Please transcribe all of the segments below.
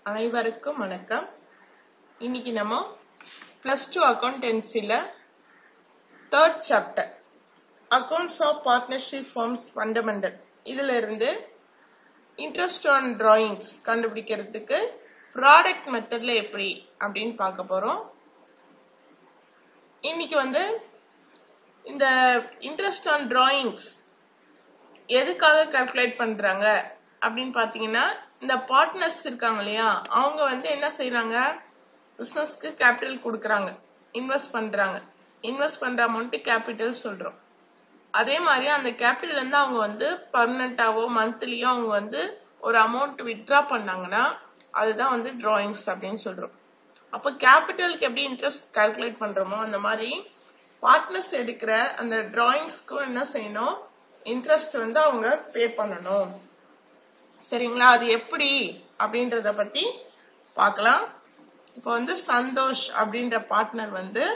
அனைவருக்கும் வணக்கம். இன்னைக்கு நம்ம +2 அக்கவுண்டன்சில 3rd chapter accounts of partnership forms fundamental இதுல இருந்து இன்ட்ரெஸ்ட் ஆன் டிராயிங்ஸ் கண்டுபிடிக்கிறதுக்கு ப்ராடக்ட் மெத்தட்ல எப்படி அப்படின்னு பார்க்க போறோம். இன்னைக்கு இந்த இன்ட்ரெஸ்ட் ஆன் டிராயிங்ஸ் எதுக்காக கால்குலேட் பண்றாங்க அப்படின்னு பாத்தீங்கன்னா, இந்த பார்ட்னர்ஸ் இருக்காங்க இல்லையா, அவங்க என்ன செய்யறாங்க, பிசினஸ்க்கு கேபிட்டல் கொடுக்கறாங்க, இன்வெஸ்ட் பண்றாங்க. இன்வெஸ்ட் பண்ற அமௌண்ட் கேபிட்டல் சொல்றோம். அதே மாதிரி அந்த கேபிட்டல் இருந்து அவங்க பர்மனண்டாவோ மந்த்லியோ அவங்க ஒரு அமௌண்ட் வித்ட்ரா பண்ணாங்கன்னா அதுதான் டிராயிங்ஸ் அப்படின்னு சொல்றோம். அப்ப கேபிட்டலுக்கு எப்படி இன்ட்ரெஸ்ட் கால்குலேட் பண்றோமோ அந்த மாதிரி பார்ட்னர்ஸ் எடுக்கிற அந்த டிராயிங்ஸ்க்கும் என்ன செய்யணும், இன்ட்ரெஸ்ட் அவங்க பே பண்ணணும். சரிங்களா? அது எப்படி அப்படின்றத பத்தி பார்க்கலாம். இப்போ சந்தோஷ் அப்படின்ற பார்ட்னர்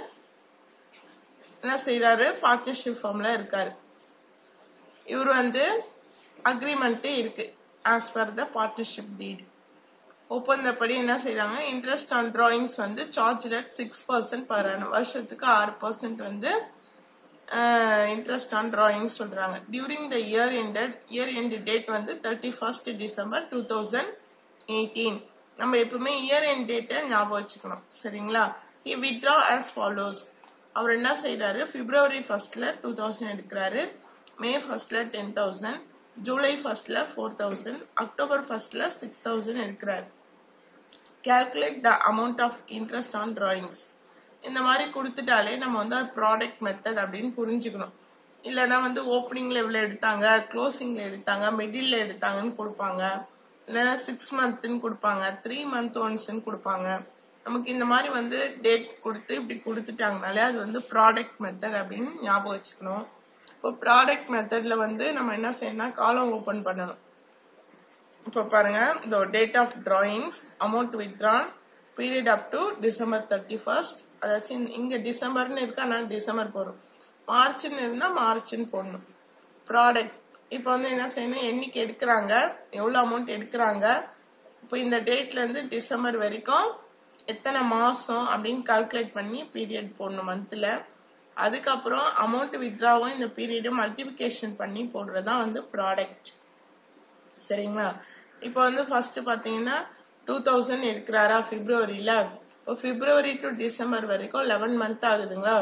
என்ன செய்யறாரு, பார்ட்னர்ஷிப் ஃபார்ம்ல இருக்காரு. இவர் அக்ரிமெண்ட் இருக்கு as per the partnership deed. ஒப்பந்தப்படி என்ன செய்யறாங்க, interest on drawings charge at 6% per annum, வருஷத்துக்கு 6% இன்ட்ரெஸ்ட் ஆன் டிராயிங்ஸ் சொல்றாங்க. During the year end date 31st December 2018. நம்ம எப்பவுமே இயர் எண்ட் டேட்டை ஞாபகம் வச்சுக்கணும். சரிங்களா? he withdraw as follows. அவர் என்ன செய்யறாரு, February 1st 2000 எடுக்கிறாரு, May 1st 10,000, July 1st 4,000, October 1st 6,000 எடுக்கிறாரு. calculate the amount of interest on drawings. இந்த மாதிரி கொடுத்துட்டாலே நம்ம ப்ராடக்ட் மெத்தட் அப்படின்னு புரிஞ்சுக்கணும். இல்லைன்னா ஓப்பனிங்ல எவ்வளவு எடுத்தாங்க, க்ளோசிங்ல எடுத்தாங்க, மிடில் எடுத்தாங்கன்னு கொடுப்பாங்க, இல்லைன்னா 6 monthன்னு கொடுப்பாங்க, 3 month ஒன்ஸ்ன்னு கொடுப்பாங்க. நமக்கு இந்த மாதிரி டேட் கொடுத்து இப்படி கொடுத்துட்டாங்கனாலே அது ப்ராடக்ட் மெத்தட் அப்படின்னு ஞாபகம் வச்சுக்கணும். இப்போ ப்ராடக்ட் மெத்தட்ல நம்ம என்ன செய்யணும்னா காலம் ஓபன் பண்ணணும். இப்போ பாருங்க, இந்த date of drawings, amount withdrawn, period up to December 31st. அதாச்சும் இங்க டிசம்பர்னு இருக்கு, அதனால டிசம்பர் போடும். மார்ச்னு இருந்தா மார்ச்னு போடணும். ப்ராடக்ட் இப்போ என்ன செய்யணும், என்னைக்கு எடுக்கிறாங்க, எவ்வளவு அமௌண்ட் எடுக்கிறாங்க, இப்போ இந்த டேட்ல இருந்து டிசம்பர் வரைக்கும் எத்தனை மாசம் அப்படின்னு கால்குலேட் பண்ணி பீரியட் போடணும் மந்த்ல. அதுக்கப்புறம் அமௌண்ட் வித்ட்ராவும் இந்த பீரியடும் மல்டிபிகேஷன் பண்ணி போடுறதுதான் ப்ராடக்ட். சரிங்களா? இப்போ ஃபர்ஸ்ட் பாத்தீங்கன்னா 2000 எடுக்கிறாரா பிப்ரவரியில. இப்போ பிப்ரவரி டு டிசம்பர் வரைக்கும் 11 month ஆகுதுங்களா.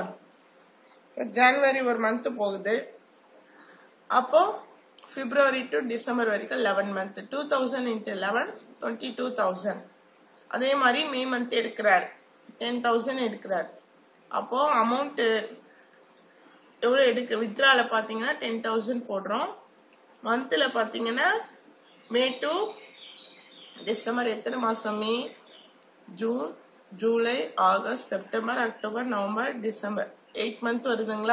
ஜனவரி ஒரு மந்த் போகுது, அப்போ பிப்ரவரி டு டிசம்பர் வரைக்கும் 11 month. 2000 × 11 22,000. அதே மாதிரி மே மந்த் எடுக்கிறார், 10,000 எடுக்கிறார். அப்போ அமௌண்ட் எவ்வளவு வித்ட்ரால பாத்தீங்கன்னா 10,000 போடுறோம். மந்த்ல பாத்தீங்கன்னா மே டு டிசம்பர் எத்தனை மாசம், May, June, July, August, September, October, November, December, 8 month வருதுங்களா.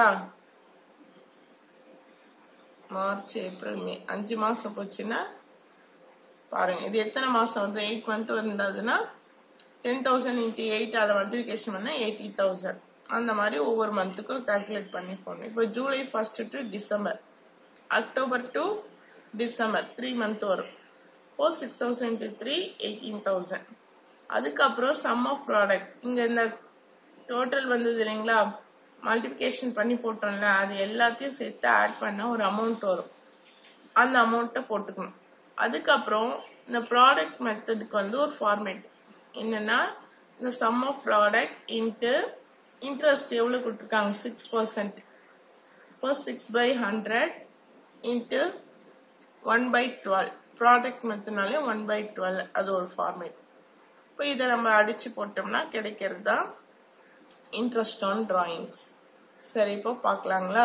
மார்ச், ஏப்ரல், மே, 5 மாசம் போச்சுன்னா பாருங்க இது எத்தனை மாசம் 8 month வந்ததுன்னா 10,000 × 8 அதை மல்டிபிகேஷன் பண்ணா 80,000. அந்த மாதிரி ஒவ்வொரு மந்த்துக்கும் கால்குலேட் பண்ணி போடணும். இப்போ July 1st to December, October to December 3 month வரும். 6,000 × 3 18,000. அதுக்கப்புறம் சம் ஆஃப் ப்ராடக்ட், இங்க இந்த டோட்டல் வந்தது இல்லைங்களா, மல்டிபிகேஷன் பண்ணி போட்டோம்ல, அது எல்லாத்தையும் சேர்த்து ஆட் பண்ண ஒரு அமௌண்ட் வரும். அந்த அமௌண்ட்டை போட்டுக்கணும். அதுக்கப்புறம் இந்த ப்ராடக்ட் மெத்தடுக்கு ஒரு ஃபார்மேட் என்னன்னா, இந்த sum of product into interest எவ்வளவு கொடுத்துருக்காங்க 6%. இப்போ 6/100 இன்ட்டு 1/12. ப்ராடக்ட் மெத்தட்னாலே 1/12 அது ஒரு ஃபார்மேட். இப்போ இதை நம்ம அடிச்சு போட்டோம்னா கிடைக்கிறது தான் இன்ட்ரெஸ்ட் ஆன் டிராயிங்ஸ். சரி, இப்போ பார்க்கலாங்களா.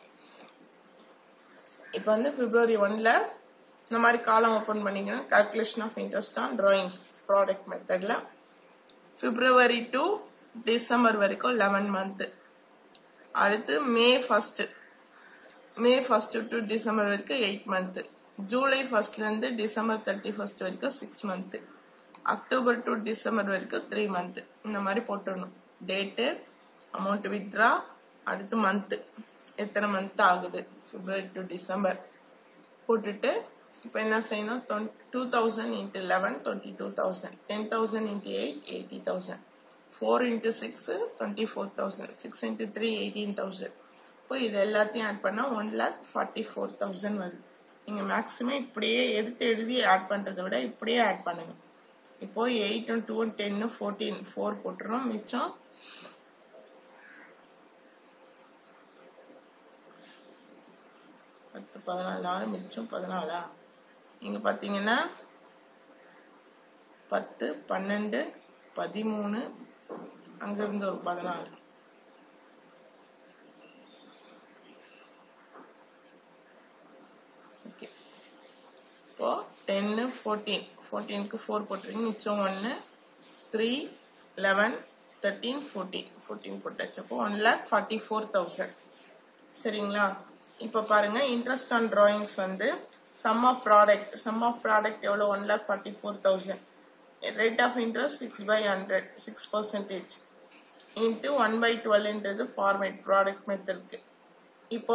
இப்போ பிப்ரவரி 1ல இந்த மாதிரி காலம் ஓபன் பண்ணிக்கணும். Calculation of interest on drawings product மெத்தட்ல பிப்ரவரி டு டிசம்பர் வரைக்கும் 11 month. அடுத்து மே 1st டு டிசம்பர் வரைக்கும் 8 month. ஜூலை 1st இருந்து டிசம்பர் 31st வரைக்கும் 6 month. அக்டோபர் டு டிசம்பர் வரைக்கும் 3 month. இந்த மாதிரி போட்டுடணும். டேட்டு, அமௌண்ட் வித்ட்ரா, அடுத்து மந்த் எத்தனை மந்த் ஆகுது, பிப்ரவரி டு டிசம்பர் போட்டுட்டு இப்போ என்ன செய்யணும் 2000 into 11 22,000 10,000 into 8 80,000 4 into 6 24,000 6 into 3 18,000 இப்போ இது எல்லாத்தையும் ஆட் பண்ணா 1,44,000 வருது நீங்க மேக்ஸிமம் இப்படியே எடுத்து எழுதி ஆட் பண்றதை விட இப்படியே ஆட் பண்ணுங்க இப்போ 8 and 2 and 10 14 4 போட்டுறோம் மிச்சம் 10 14 மிச்சம் 14 இங்க பாத்தீங்கன்னா 10 12 13 அங்க இருந்து ஒரு 14 ஓகே இப்போ 10 14 14க்கு 4 போட்டுறீங்க மிச்சம் 1 3 11 13 14 14 போட்டாச்சு அப்போ 1,44,000 சரிங்களா இப்போ பாருங்க இன்ட்ரெஸ்ட் ஆன் டிராயிங்ஸ் வந்து sum of product எவ்வளவு 1,44,000 rate of interest 6/100 6% into 1/12 என்றது format product மெத்தட்க்கு இப்போ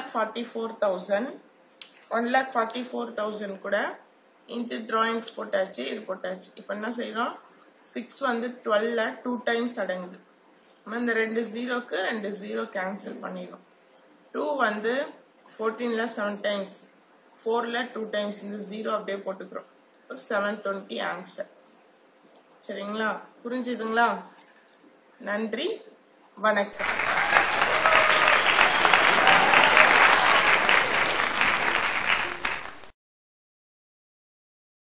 1,44,000 கூட into drawings போட்டாச்சு இது போட்டாச்சு இப்போ என்ன செய்றோம் 6 வந்து 12ல 2 times அடங்குது நம்ம இந்த ரெண்டு ஜீரோக்கு ரெண்டு ஜீரோ கேன்சல் பண்ணிடுவோம் 2 வந்து 14ல 7 times 4ல 2 times இந்த 0 அப்படியே போட்டுக்கிறோம் 720 ஆன்சர் சரிங்களா புரிஞ்சுதுங்களா நன்றி வணக்கம்